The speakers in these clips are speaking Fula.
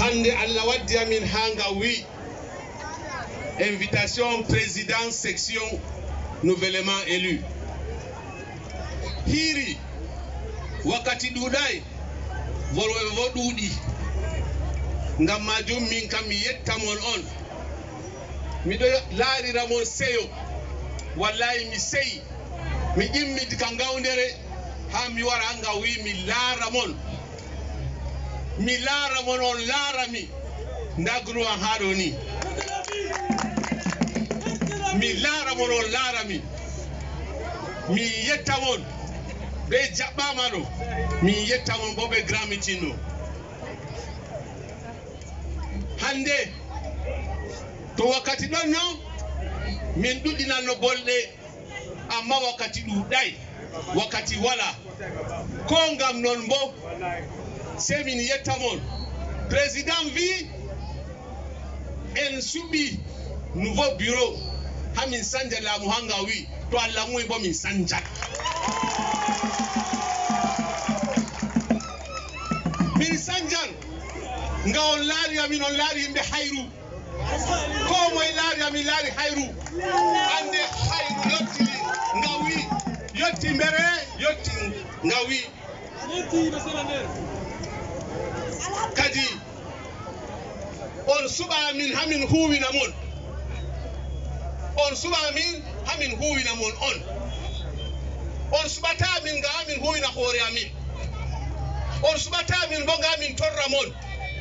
hande Allah waddi amin hanga wi invitation président section nouvellement élu hiri wakati dudai volwo dudi ngam majum min kam mi yettamon on mi do laari ramon seyo wallahi mi sey mi immidi ka ngawndere ha mi wara nga wi mi laara mon on laara mi ndagru an haado ni mi laara mon on laara mi yetta mon be jabbama do mi yetta mon bo be grand meeting no hande to wakati don no min dudina no bolde amma wakati dudai wakati wala ko ngam non bo se min yetta mon président vi en subi nouveau bureau hamin sanja la muhanga wi to Allah muy bo min sanja min sanjan nga on laari amin on laari yimbe hayru ko moy laari amin laari hayru ande hayru yotti ngawi yotti mbere yotti ngawi kadi on suba min hamin huwina mon on suba min hamin huwina mon on subata min ga amin huwina hoore amin on subata min bo ga amin torra mon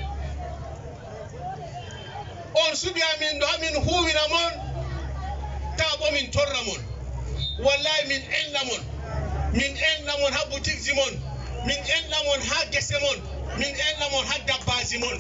on subi amin do amin huwina mon ta bo min torra mon wallahi min enna mon ha boutique mon min enna mon ha gese mon min enna mon ha dabbaji mon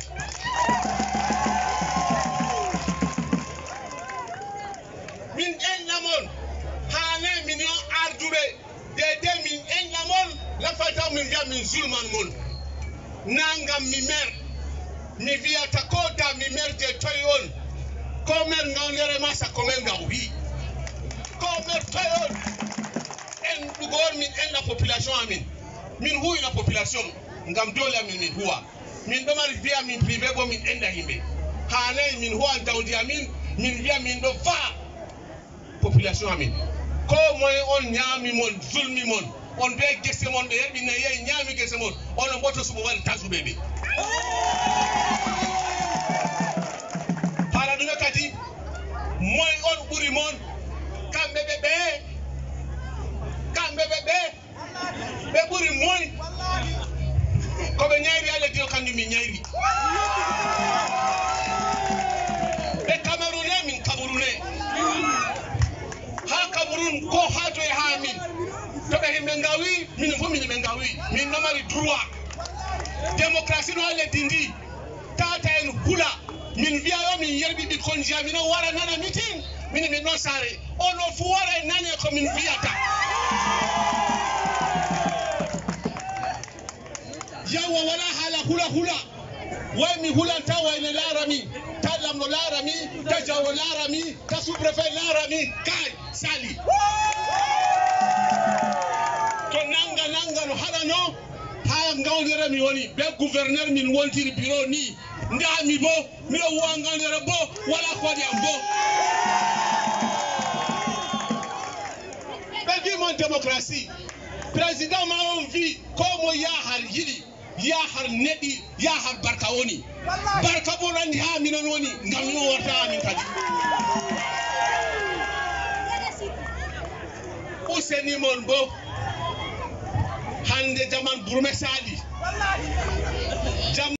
min enna mon ha ne min yo ardube de min enna mon la fata min via min zulman mon nangam mi mer mi via takota mi mer de toyon kommer ngawlere masa kommer ngawi kommer toyon en dugor min enna population amin min huina population ngam dole amin min huwa min do mari via min privé bo min enda himbe haalay min huwa tawdi amin min via min do fa population amin ko moy on nyami mon zulmi mon on be gese mon be yerbi na yey nyami gese mon on boto subo wal tasu bebe hala dum kati moy on buri mon kambe be buri moy ko be nyaari ala dio kandi mi nyaari be kamerune min kaburune ha kaburun ko hato e ha min to be himbe ngawi min fo min be ngawi min namari droit démocratie no ale dindi tata en hula min viayo min yerbi bi konja min wara nana meeting min no sare ono fu wara nane ko min viata yawa wala hala hula way mi hulanta way ne larami talam no larami tajawo larami ta sous-préfet larami kay sali to nanga no hala no ha ngawdere mi woni be gouverneur min wontiri bureau ni ndami bo mi do wangandere bo wala ko di ambo be mon démocratie président ma on vi comme ya har yidi ya har nedi ya har barka woni barka bo randi ha min non woni ngam no warta min kadi useni mon bo hande jaman burme sali